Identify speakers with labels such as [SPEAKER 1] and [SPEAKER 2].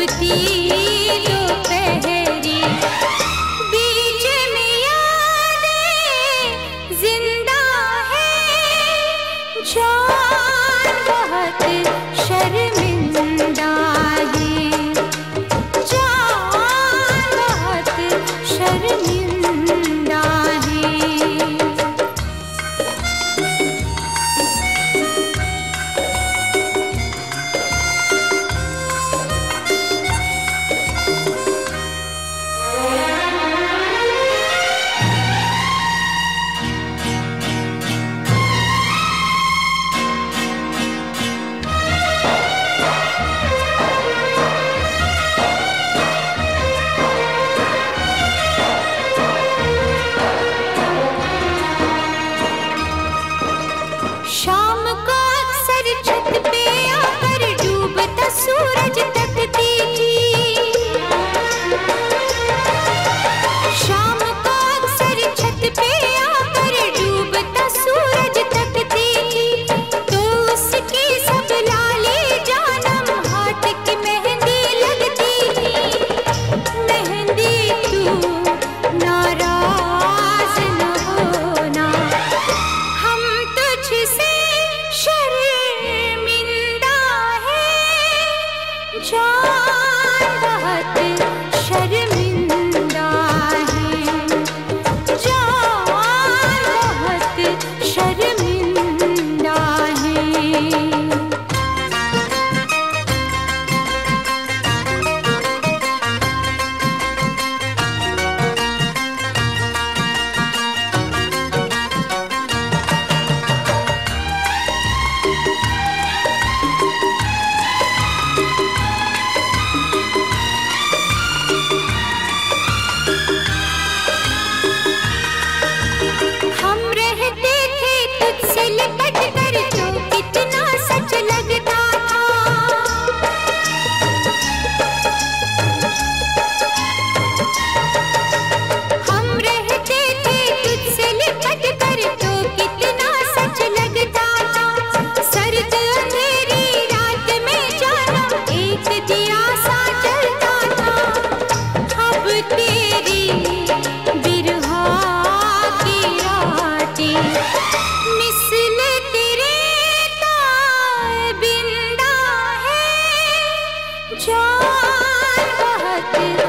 [SPEAKER 1] डूबती दोपहरी, बीच में यादें जिंदा है, जान बहुत शर्मिंदा है, जान बहुत शर्मिंदा है। शाम को अक्सर छत पे आकर डूबता सूरज तकती थी, शाम को अक्सर छत पे आकर डूबता सूरज तकती थी, तो उसकी सब लाली जानम हाथ की मेहंदी लगती थी। मेहंदी तू नाराज न होना, हम तुझसे शर्मिंदा है, जान बहुत शर्मिंदा है, जान बहुत शर्मिंदा है। जान बहुत